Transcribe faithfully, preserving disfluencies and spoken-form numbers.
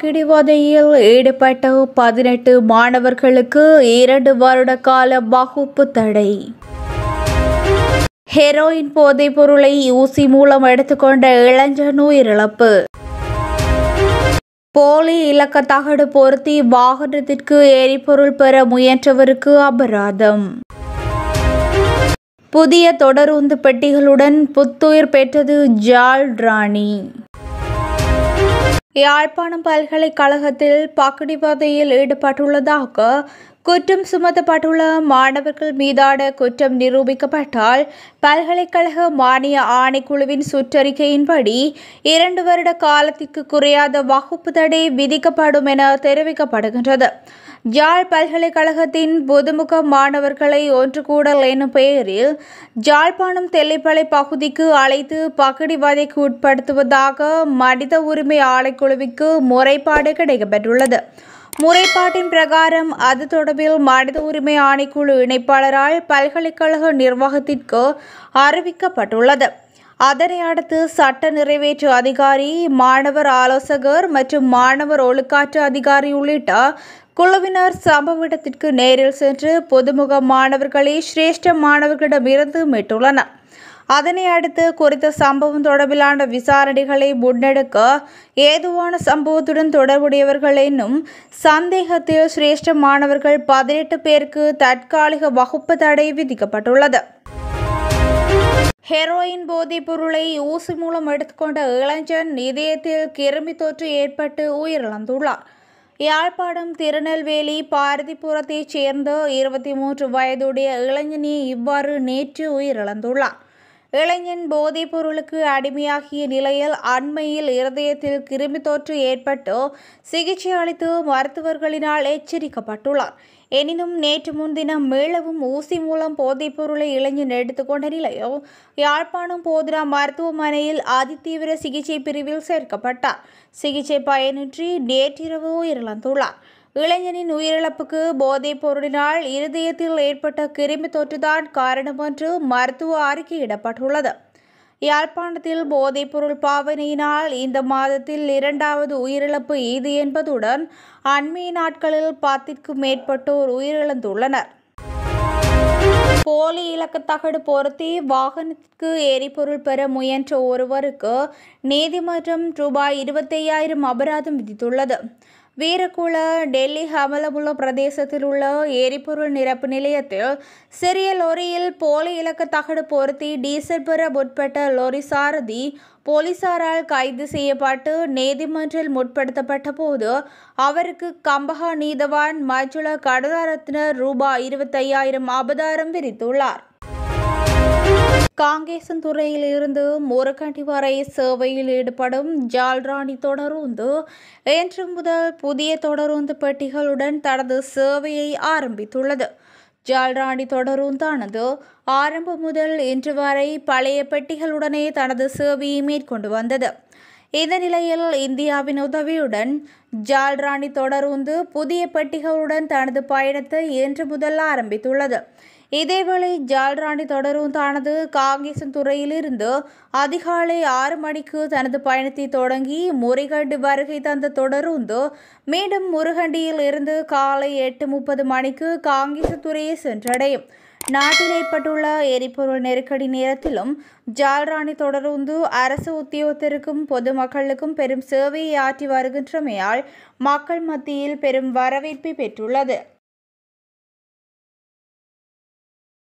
பகிடிவதையில் ஈடுபட்ட பதினெட்டு மாணவர்களுக்கு இரண்டு வருட கால வகுப்பு தடை. ஹெரோயின் போதைப் பொருளை ஊசி மூலம் எடுத்துக்கொண்ட இளைஞன் உயிரிழப்பு. போலி இலக்க தகடு பொருத்தி வாகனத்திற்கு எரிபொருள் பெற முயன்றவருக்கு அபராதம். புதிய தொடருந்து பெட்டிகளுடன் புத்துயிர் பெற்றது ஜாழ் ராணி. யாழ்ப்பாணம் பல்கலைக்கழகத்தில் பகிடிவதையில் ஈடுபட்டுள்ளதாக குற்றம் சுமத்தப்பட்டுள்ள மாணவர்கள் மீதான குற்றம் நிரூபிக்கப்பட்டால் பல்கலைக்கழக மானிய ஆணைக்குழுவின் சுற்றறிக்கையின்படி இரண்டு வருட காலத்திற்கு குறையாத வகுப்பு தடை விதிக்கப்படும் என தெரிவிக்கப்படுகின்றது. ஜாழ் பல்கலைக்கழகத்தின் புதுமுக மாணவர்களை ஒன்று கூடல் எனும் பெயரில் ஜாழ்ப்பாணம் தெல்லிப்பளை பகுதிக்கு அழைத்து பகிடிவதைக்கு உட்படுத்துவதாக மனித உரிமை ஆணைக்குழுவிற்கு முறைப்பாடு கிடைக்கப்பெற்றுள்ளது. முறைப்பாட்டின் பிரகாரம் அது தொடர்பில் மனித உரிமை ஆணைக்குழு இணைப்பாளரால் பல்கலைக்கழக நிர்வாகத்திற்கு அறிவிக்கப்பட்டுள்ளது. அதனை அடுத்து சட்ட நிறைவேற்று அதிகாரி, மாணவர் ஆலோசகர் மற்றும் மாணவர் ஒழுக்காற்று அதிகாரி உள்ளிட்ட குழுவினர் சம்பவ இடத்திற்கு நேரில் சென்று புதுமுக மாணவர்களை சிரேஷ்ட மாணவர்களிடமிருந்து மீட்டுள்ளனர். அதனை அடுத்து குறித்த சம்பவம் தொடர்பிலான விசாரணைகளை முன்னெடுக்க ஏதுவான சம்பவத்துடன் தொடர்புடையவர்கள் என்னும் சந்தேகத்தில் சிரேஷ்ட மாணவர்கள் பதினெட்டு பேருக்கு தற்காலிக வகுப்பு தடை விதிக்கப்பட்டுள்ளது. ஹெரோயின் போதைப் பொருளை ஊசி மூலம் எடுத்துக்கொண்ட இளைஞன் இதயத்தில் கிருமி தொற்று ஏற்பட்டு உயிரிழந்துள்ளார். யாழ்ப்பாணம் திருநெல்வேலி பாரதிபுரத்தைச் சேர்ந்த இருபத்தி மூன்று வயதுடைய இளைஞனே இவ்வாறு நேற்று உயிரிழந்துள்ளார். இளைஞன் போதைப் பொருளுக்கு அடிமையாகிய நிலையில் அண்மையில் இருதயத்தில் கிருமி தொற்று ஏற்பட்டு சிகிச்சை அளித்து மருத்துவர்களினால் எச்சரிக்கப்பட்டுள்ளார். எனினும் நேற்று முன்தினம் மீளவும் ஊசி மூலம் போதைப் பொருளை இளைஞன் எடுத்துக்கொண்ட நிலையில் யாழ்ப்பாணம் போதனா மருத்துவமனையில் அதிதீவிர சிகிச்சை பிரிவில் சேர்க்கப்பட்டார். சிகிச்சை பயனின்றி நேற்றிரவு உயிரிழந்துள்ளார். இளைஞனின் உயிரிழப்புக்கு போதைப் பொருளினால் இருதயத்தில் ஏற்பட்ட கிருமி தொற்றுதான் காரணம் என்று மருத்துவ அறிக்கையிடப்பட்டுள்ளது. யாழ்ப்பாணத்தில் போதைப் பொருள் பாவனையினால் இந்த மாதத்தில் இரண்டாவது உயிரிழப்பு இது என்பதுடன் அண்மைய நாட்களில் பத்திற்கும் மேற்பட்டோர் உயிரிழந்துள்ளனர். போலி இலக்க தகடு பொருத்தி வாகனத்திற்கு எரிபொருள் பெற முயன்ற ஒருவருக்கு நீதிமன்றம் ரூபாய் இருபத்தி ஐயாயிரம் அபராதம் விதித்துள்ளது. வீரகுல டெல்லி ஹமலமுல்ல பிரதேசத்தில் உள்ள எரிபொருள் நிரப்பு நிலையத்தில் சிறிய லொரியில் போலி இலக்க தகடு பொருத்தி டீசல் பெற முற்பட்ட லொரி சாரதி போலீசாரால் கைது செய்யப்பட்டு நீதிமன்றில் முற்படுத்தப்பட்ட போது அவருக்கு கம்பஹா நீதவான் மஞ்சுள கடதாரத்தினர் ரூபாய் இருபத்தி ஐயாயிரம் அபராதம் விதித்துள்ளார். காங்கேசன்துறையில் இருந்து முருகண்டி வரை சேவையில் ஈடுபடும் ஜாழ் ராணி தொடருந்து இன்று முதல் புதிய தொடருந்து பெட்டிகளுடன் தனது சேவையை ஆரம்பித்துள்ளது. ஜாழ் ராணி தொடருந்தானது ஆரம்பம் முதல் இன்று வரை பழைய பெட்டிகளுடனே தனது சேவையை மேற்கொண்டு வந்தது. இந்த நிலையில் இந்தியாவின் உதவியுடன் ஜாழ் ராணி தொடருந்து புதிய பெட்டிகளுடன் தனது பயணத்தை இன்று முதல் ஆரம்பித்துள்ளது. இதேவேளை ஜாழ் ராணி தொடருந்தானது காங்கேசன்துறையில் இருந்து அதிகாலை ஆறு மணிக்கு தனது பயணத்தை தொடங்கி முருகண்டி வருகை தந்த தொடருந்து மீண்டும் முருகண்டியில் இருந்து காலை எட்டு முப்பது மணிக்கு காங்கேசன்துறையை சென்றடையும். நாட்டில் ஏற்பட்டுள்ள எரிபொருள் நெருக்கடி நேரத்திலும் ஜாழ் ராணி தொடருந்து அரசு உத்தியோகத்திற்கும் பொதுமக்களுக்கும் பெரும் சேவையை ஆற்றி வருகின்றமையால் மக்கள் மத்தியில் பெரும் வரவேற்பை பெற்றுள்ளது.